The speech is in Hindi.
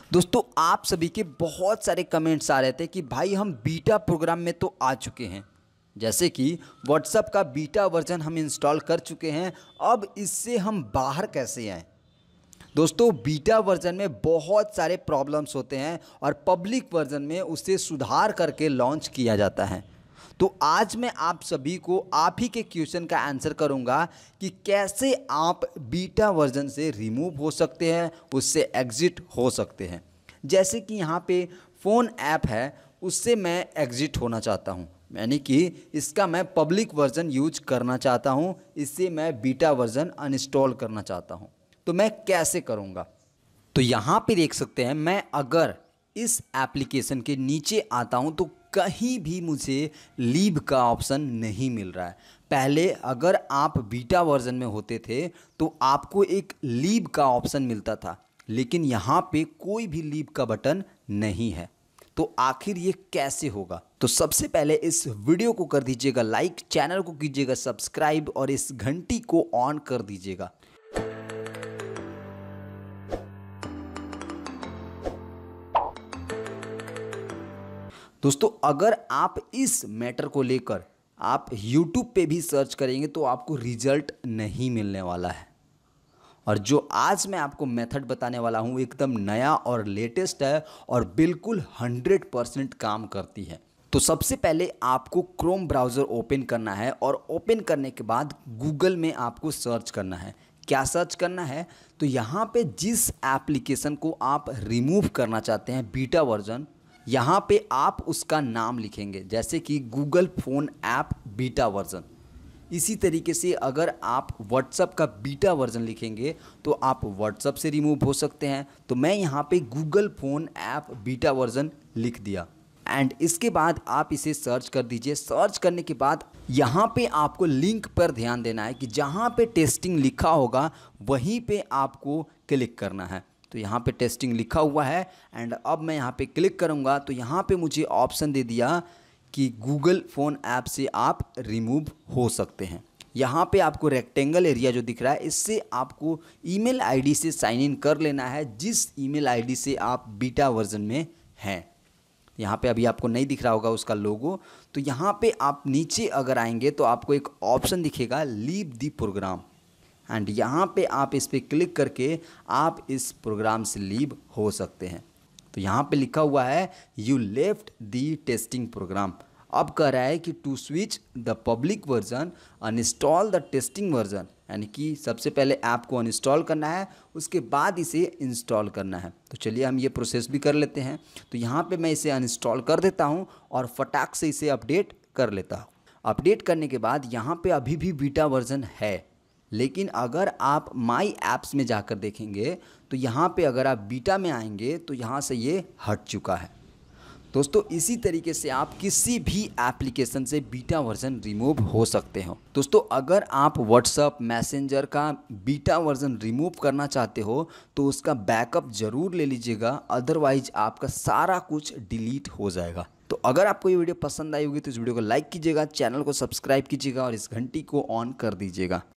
दोस्तों आप सभी के बहुत सारे कमेंट्स आ रहे थे कि भाई हम बीटा प्रोग्राम में तो आ चुके हैं, जैसे कि व्हाट्सएप का बीटा वर्जन हम इंस्टॉल कर चुके हैं, अब इससे हम बाहर कैसे आएँ। दोस्तों बीटा वर्जन में बहुत सारे प्रॉब्लम्स होते हैं और पब्लिक वर्जन में उसे सुधार करके लॉन्च किया जाता है। तो आज मैं आप सभी को आप ही के क्वेश्चन का आंसर करूंगा कि कैसे आप बीटा वर्जन से रिमूव हो सकते हैं, उससे एग्जिट हो सकते हैं। जैसे कि यहाँ पे फ़ोन ऐप है, उससे मैं एग्जिट होना चाहता हूँ, यानी कि इसका मैं पब्लिक वर्जन यूज करना चाहता हूँ, इससे मैं बीटा वर्जन अनइंस्टॉल करना चाहता हूँ। तो मैं कैसे करूँगा? तो यहाँ पे देख सकते हैं, मैं अगर इस एप्लीकेशन के नीचे आता हूँ तो कहीं भी मुझे लीव का ऑप्शन नहीं मिल रहा है। पहले अगर आप बीटा वर्जन में होते थे तो आपको एक लीव का ऑप्शन मिलता था, लेकिन यहाँ पे कोई भी लीव का बटन नहीं है। तो आखिर ये कैसे होगा? तो सबसे पहले इस वीडियो को कर दीजिएगा लाइक, चैनल को कीजिएगा सब्सक्राइब और इस घंटी को ऑन कर दीजिएगा। दोस्तों अगर आप इस मैटर को लेकर आप YouTube पे भी सर्च करेंगे तो आपको रिजल्ट नहीं मिलने वाला है। और जो आज मैं आपको मेथड बताने वाला हूँ एकदम नया और लेटेस्ट है और बिल्कुल 100% काम करती है। तो सबसे पहले आपको क्रोम ब्राउज़र ओपन करना है और ओपन करने के बाद गूगल में आपको सर्च करना है। क्या सर्च करना है? तो यहाँ पे जिस एप्लीकेशन को आप रिमूव करना चाहते हैं बीटा वर्जन, यहाँ पे आप उसका नाम लिखेंगे, जैसे कि Google phone app beta version. इसी तरीके से अगर आप व्हाट्सएप का बीटा वर्जन लिखेंगे तो आप व्हाट्सएप से रिमूव हो सकते हैं। तो मैं यहाँ पे Google phone app beta version लिख दिया एंड इसके बाद आप इसे सर्च कर दीजिए। सर्च करने के बाद यहाँ पे आपको लिंक पर ध्यान देना है कि जहाँ पे टेस्टिंग लिखा होगा वहीं पे आपको क्लिक करना है। तो यहाँ पे टेस्टिंग लिखा हुआ है एंड अब मैं यहाँ पे क्लिक करूँगा तो यहाँ पे मुझे ऑप्शन दे दिया कि गूगल फ़ोन ऐप से आप रिमूव हो सकते हैं। यहाँ पे आपको रेक्टेंगल एरिया जो दिख रहा है, इससे आपको ईमेल आईडी से साइन इन कर लेना है, जिस ईमेल आईडी से आप बीटा वर्जन में हैं। यहाँ पे अभी आपको नहीं दिख रहा होगा उसका लोगो। तो यहाँ पे आप नीचे अगर आएंगे तो आपको एक ऑप्शन दिखेगा लीव दी प्रोग्राम एंड यहाँ पे आप इस पर क्लिक करके आप इस प्रोग्राम से लीव हो सकते हैं। तो यहाँ पे लिखा हुआ है you left the testing program. अब कह रहा है कि to switch the public version uninstall the testing version, यानी कि सबसे पहले ऐप को अनइंस्टॉल करना है, उसके बाद इसे इंस्टॉल करना है। तो चलिए हम ये प्रोसेस भी कर लेते हैं। तो यहाँ पे मैं इसे अनइंस्टॉल कर देता हूँ और फटाक से इसे अपडेट कर लेता हूँ। अपडेट करने के बाद यहाँ पे अभी भी बीटा वर्जन है, लेकिन अगर आप माई ऐप्स में जाकर देखेंगे तो यहाँ पे अगर आप बीटा में आएंगे तो यहाँ से ये हट चुका है। दोस्तों इसी तरीके से आप किसी भी एप्लीकेशन से बीटा वर्जन रिमूव हो सकते हो। दोस्तों अगर आप व्हाट्सएप मैसेंजर का बीटा वर्जन रिमूव करना चाहते हो तो उसका बैकअप ज़रूर ले लीजिएगा, अदरवाइज आपका सारा कुछ डिलीट हो जाएगा। तो अगर आपको ये वीडियो पसंद आई होगी तो इस वीडियो को लाइक कीजिएगा, चैनल को सब्सक्राइब कीजिएगा और इस घंटी को ऑन कर दीजिएगा।